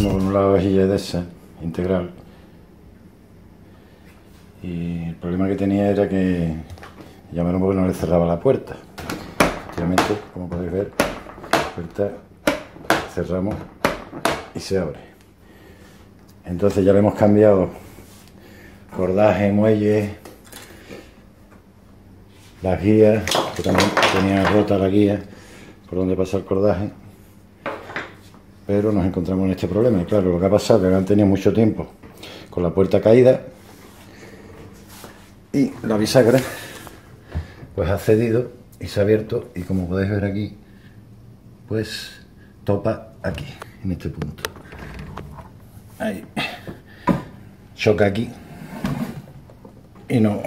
Empezamos con una lavavajilla de esa, integral. Y el problema que tenía era que llamaron porque no le cerraba la puerta. Obviamente, como podéis ver, la puerta cerramos y se abre. Entonces ya le hemos cambiado cordaje, muelle, las guías, que también tenía rota la guía por donde pasa el cordaje. Pero nos encontramos en este problema. Y claro, lo que ha pasado es que han tenido mucho tiempo con la puerta caída y la bisagra pues ha cedido y se ha abierto, y como podéis ver aquí, pues topa aquí, en este punto. Ahí. Choca aquí y no.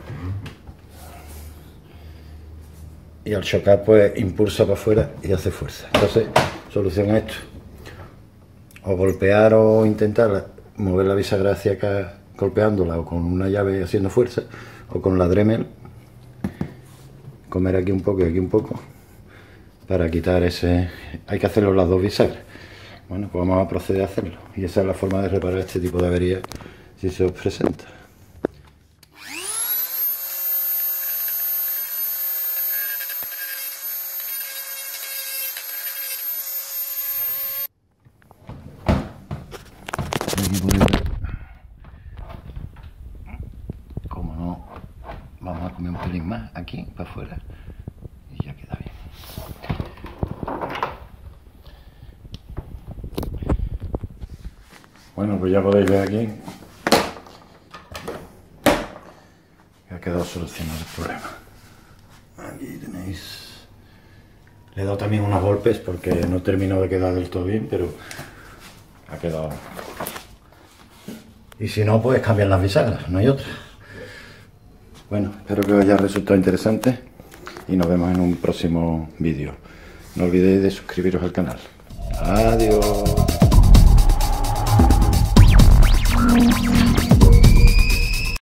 Y al chocar pues impulsa para afuera y hace fuerza. Entonces, solución a esto: o golpear o intentar mover la bisagra hacia acá golpeándola, o con una llave haciendo fuerza, o con la Dremel comer aquí un poco y aquí un poco para quitar ese. Hay que hacerlo las dos bisagras. Bueno, pues vamos a proceder a hacerlo, y esa es la forma de reparar este tipo de avería si se os presenta. Aquí podéis ver como no, vamos a comer un pelín más aquí para afuera y ya queda bien. Bueno, pues ya podéis ver aquí que ha quedado solucionado el problema. Aquí tenéis. Le he dado también unos golpes porque no terminó de quedar del todo bien, pero ha quedado. Y si no, pues cambian las bisagras, no hay otra. Bueno, espero que os haya resultado interesante y nos vemos en un próximo vídeo. No olvidéis de suscribiros al canal. Adiós.